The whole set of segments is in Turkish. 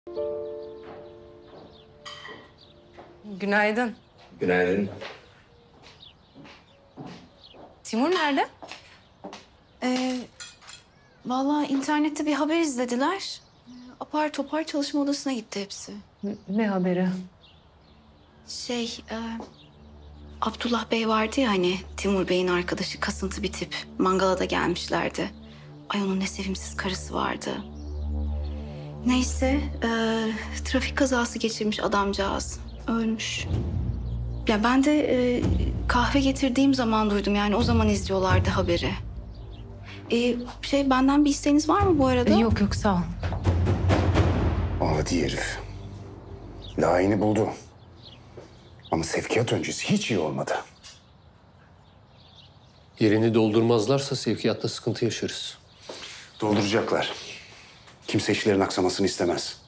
Günaydın. Günaydın. Timur nerede? Vallahi internette bir haber izlediler. Apar topar çalışma odasına gitti hepsi. Ne haberi? Abdullah Bey vardı ya hani Timur Bey'in arkadaşı, kasıntı bir tip. Mangala da gelmişlerdi. Ay onun ne sevimsiz karısı vardı. Neyse trafik kazası geçirmiş adamcağız. Ölmüş. Ya ben de kahve getirdiğim zaman duydum, yani o zaman izliyorlardı haberi. Benden bir isteğiniz var mı bu arada? Yok yok sağ ol. Adi herif. Layığını buldu. Ama sevkiyat öncesi hiç iyi olmadı. Yerini doldurmazlarsa sevkiyatta sıkıntı yaşarız. Dolduracaklar. Kimse işlerin aksamasını istemez.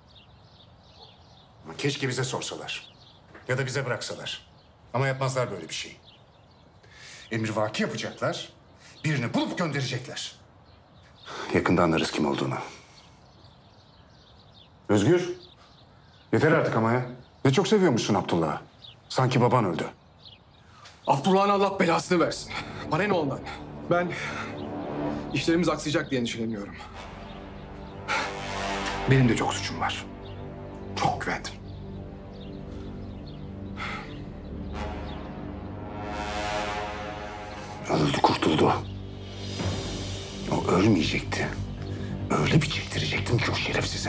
Ama keşke bize sorsalar. Ya da bize bıraksalar. Ama yapmazlar böyle bir şey. Emrivaki yapacaklar. Birini bulup gönderecekler. Yakında anlarız kim olduğunu. Özgür. Yeter artık ama ya. Ne çok seviyormuşsun Abdullah'ı. Sanki baban öldü. Abdullah'ın Allah belasını versin. Bana ne ondan? Ben işlerimiz aksayacak diye endişeleniyorum. Benim de çok suçum var. Çok güvendim. Öldü, kurtuldu. O ölmeyecekti. Öyle bir çektirecektim ki o şerefsize.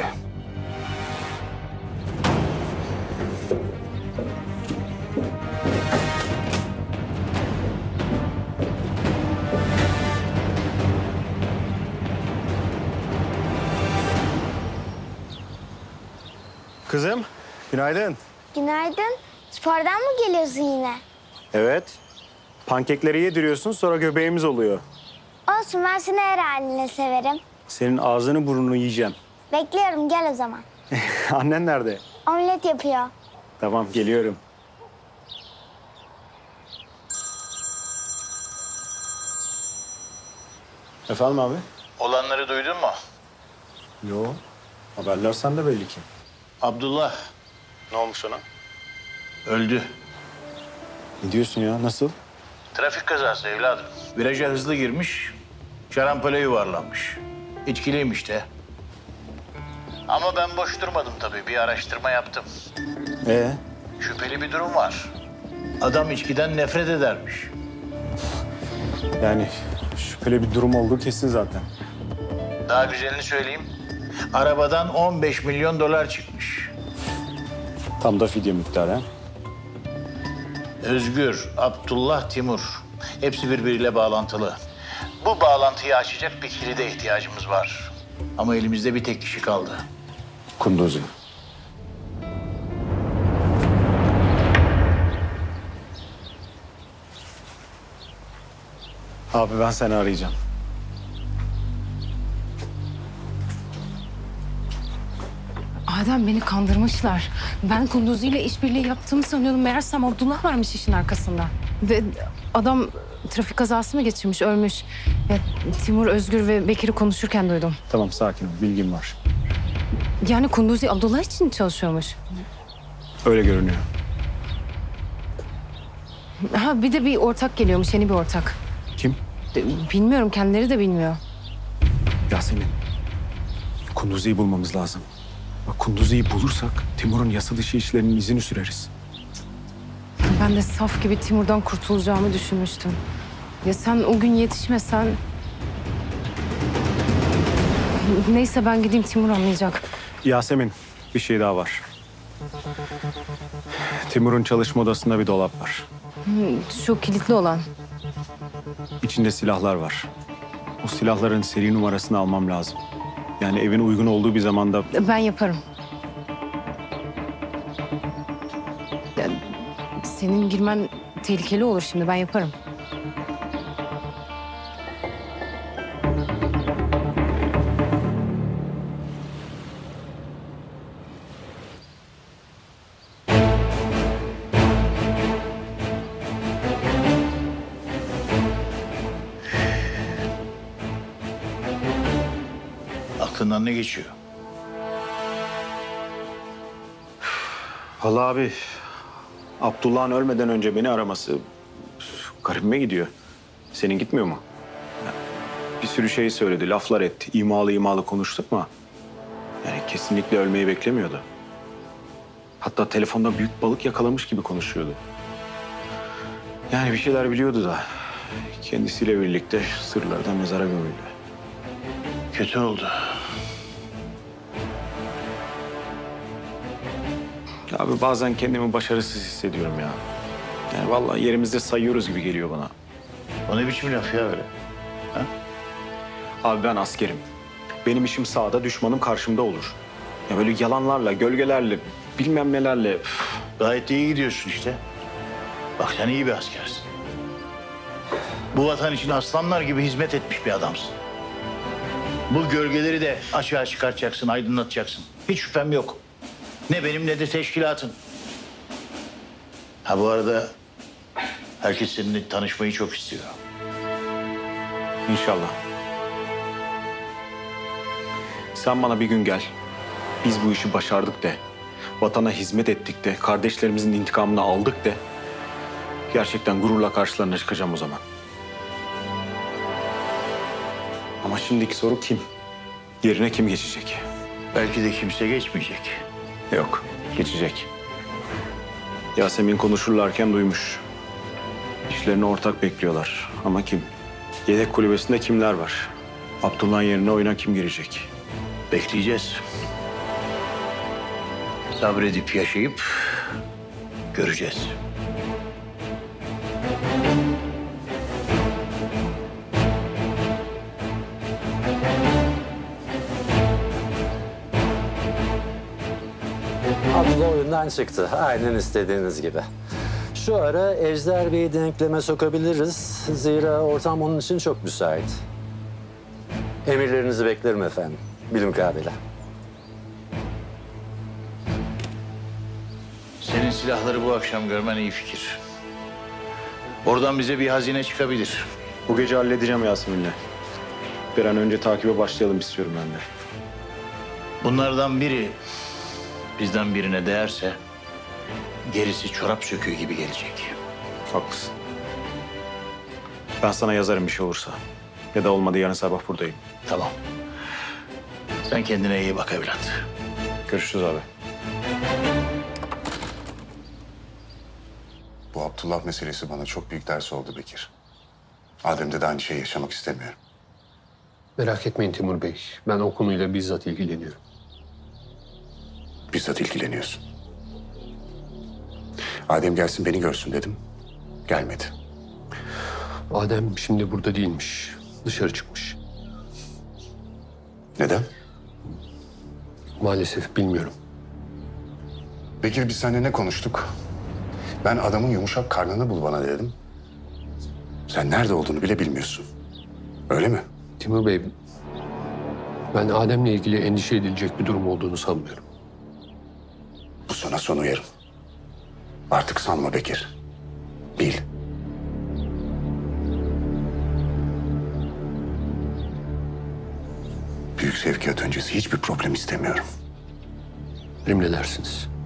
Kızım, günaydın. Günaydın. Spordan mı geliyorsun yine? Evet. Pankekleri yediriyorsun, sonra göbeğimiz oluyor. Olsun, ben seni her haline severim. Senin ağzını burnunu yiyeceğim. Bekliyorum, gel o zaman. Annen nerede? Omlet yapıyor. Tamam, geliyorum. Efendim abi? Olanları duydun mu? Yo, haberler sende belli ki. Abdullah Ne olmuş ona? öldü. Ne diyorsun ya, nasıl? Trafik kazası evladım. Viraja hızlı girmiş, şarampole yuvarlanmış. İçkiliymiş de. Ama ben boş durmadım tabii. Bir araştırma yaptım. Şüpheli bir durum var. Adam içkiden nefret edermiş. Yani şüpheli bir durum olduğu kesin zaten. Daha güzelini söyleyeyim. Arabadan 15 milyon dolar çıkmış. Tam da fidye miktarı ha? Özgür, Abdullah, Timur. Hepsi birbiriyle bağlantılı. Bu bağlantıyı açacak bir kilide ihtiyacımız var. Ama elimizde bir tek kişi kaldı. Kunduzi. Abi ben seni arayacağım. Adem beni kandırmışlar. Ben Kunduzi ile işbirliği yaptığımı sanıyordum. Meğersem Abdullah varmış işin arkasında. Ve adam trafik kazası mı geçirmiş, ölmüş. Ya, Timur, Özgür ve Bekir'i konuşurken duydum. Tamam, sakin ol, bilgim var. Yani Kunduzi Abdullah için çalışıyormuş. Öyle görünüyor. Ha bir de bir ortak geliyormuş, yeni bir ortak. Kim? Bilmiyorum, kendileri de bilmiyor. Yasemin. Kunduzi'yi bulmamız lazım. Bak, Kunduzi'yi bulursak Timur'un yasa dışı işlerinin izini süreriz. Ben de saf gibi Timur'dan kurtulacağımı düşünmüştüm. Ya sen o gün yetişmesen... Neyse ben gideyim, Timur anlayacak. Yasemin, bir şey daha var. Timur'un çalışma odasında bir dolap var. Şu kilitli olan. İçinde silahlar var. O silahların seri numarasını almam lazım. Yani evin uygun olduğu bir zamanda... Ben yaparım. Ya, senin girmen tehlikeli olur şimdi, ben yaparım. Aklından ne geçiyor? Vallahi abi, Abdullah'ın ölmeden önce beni araması garibime gidiyor. Senin gitmiyor mu? Ya, bir sürü şey söyledi, laflar etti. İmalı konuştuk ama yani kesinlikle ölmeyi beklemiyordu. Hatta telefonda büyük balık yakalamış gibi konuşuyordu. Yani bir şeyler biliyordu da kendisiyle birlikte sırlardan mezara gömüldü. Kötü oldu. Abi bazen kendimi başarısız hissediyorum ya. Yani vallahi yerimizde sayıyoruz gibi geliyor bana. O ne biçim laf ya öyle? Abi ben askerim. Benim işim sağda, düşmanım karşımda olur. Ya böyle yalanlarla, gölgelerle, bilmem nelerle... üf. Gayet de iyi gidiyorsun işte. Bak sen iyi bir askersin. Bu vatan için aslanlar gibi hizmet etmiş bir adamsın. Bu gölgeleri de açığa çıkartacaksın, aydınlatacaksın. Hiç şüphem yok. Ne benim ne de teşkilatın. Ha bu arada herkes seninle tanışmayı çok istiyor. İnşallah. Sen bana bir gün gel. Biz bu işi başardık de. Vatana hizmet ettik de. Kardeşlerimizin intikamını aldık de. Gerçekten gururla karşılarına çıkacağım o zaman. Ama şimdiki soru kim? Yerine kim geçecek? Belki de kimse geçmeyecek. Yok, geçecek. Yasemin konuşurlarken duymuş. İşlerini ortak bekliyorlar. Ama kim? Yedek kulübesinde kimler var? Abdullah'ın yerine oyuna kim girecek? Bekleyeceğiz. Sabredip yaşayıp göreceğiz. Abdullah oyundan çıktı. Aynen istediğiniz gibi. Şu ara Ejder Bey'i denkleme sokabiliriz. Zira ortam onun için çok müsait. Emirlerinizi beklerim efendim. Bilmukabele. Senin silahları bu akşam görmen iyi fikir. Oradan bize bir hazine çıkabilir. Bu gece halledeceğim Yasemin'le. Bir an önce takibe başlayalım istiyorum ben de. Bunlardan biri bizden birine değerse gerisi çorap söküğü gibi gelecek. Haklısın. Ben sana yazarım bir şey olursa. Ya da olmadı yarın sabah buradayım. Tamam. Sen kendine iyi bak evlat. Görüşürüz abi. Bu Abdullah meselesi bana çok büyük ders oldu Bekir. Adem'de de aynı şeyi yaşamak istemiyorum. Merak etmeyin Timur Bey. Ben o konuyla bizzat ilgileniyorum. Bizzat ilgileniyorsun. Adem gelsin beni görsün dedim. Gelmedi. Adem şimdi burada değilmiş. Dışarı çıkmış. Neden? Maalesef bilmiyorum. Bekir biz seninle ne konuştuk? Ben adamın yumuşak karnını bul bana dedim. Sen nerede olduğunu bile bilmiyorsun. Öyle mi? Timur Bey, ben Adem'le ilgili endişe edilecek bir durum olduğunu sanmıyorum. Bu sana son uyarım. Artık sanma Bekir. Bil. Büyük sevkiyat öncesi hiçbir problem istemiyorum. Emredersiniz.